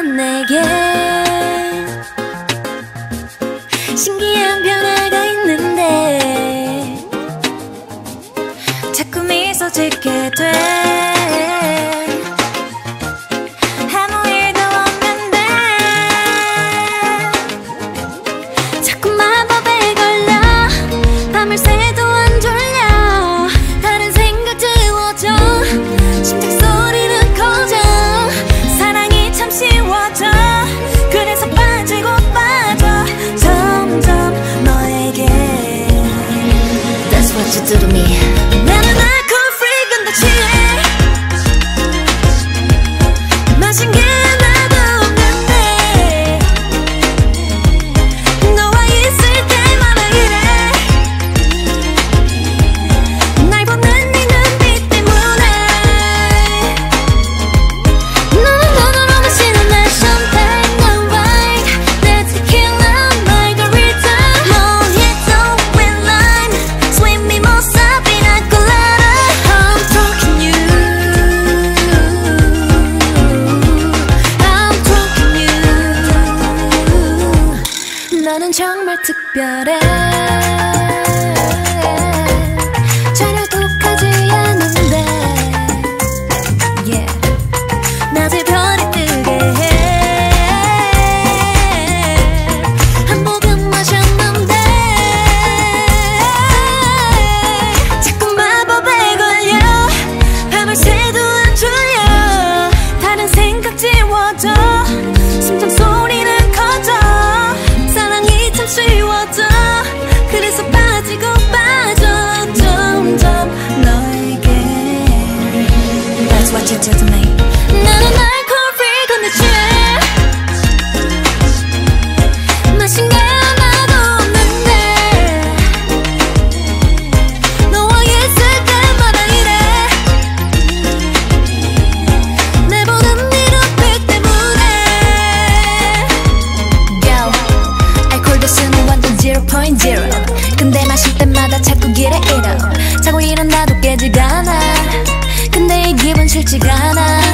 넌 내게 신기한 변화가 있는데 자꾸 미소 짓게 돼. 아무 일도 없는데 자꾸 마법에 걸려 밤을 새도 안 졸려. 다른 생각 지워져 심장 소리는 커져. 사랑이 참 쉬워져. 그래서 빠지고 빠져 점점 너에게. That's what you do to me. 나는 알코올 free 근데 취해. 마신 게 하나도 없는데 너와 있을 때마다 이래. 날 보는 네 눈빛 때문에. 너는 눈으로 마시는 내 champagne 난 wine 내 tequila margarita mojito with lime sweet mimosa pina colada. I'm talking you. I'm talking you. 너는 정말 특별해. 전혀 독하지 않은데 yeah. 낮에 별이 뜨게 해. 한 모금 마셨는데 자꾸 마법에 걸려. 밤을 새도 안 졸려. 다른 생각 지워져. 심장 소리는 커져. 사랑이 참 쉬워져. 그래서 빠지고 빠져 점점 너에게. That's what you do to me. 나는 알코올 free 근데 취해. 마신 게 하나도 없는데 너와 있을 때마다 이래. 내 보는 네 눈빛 때문에. Yo, 알코올 도수는 완전 0.0. 근데 마실 때마다 자꾸 길에 잃어. 자고 일어나도 깨지가 않아. 근데 이 기분 싫지가 않아.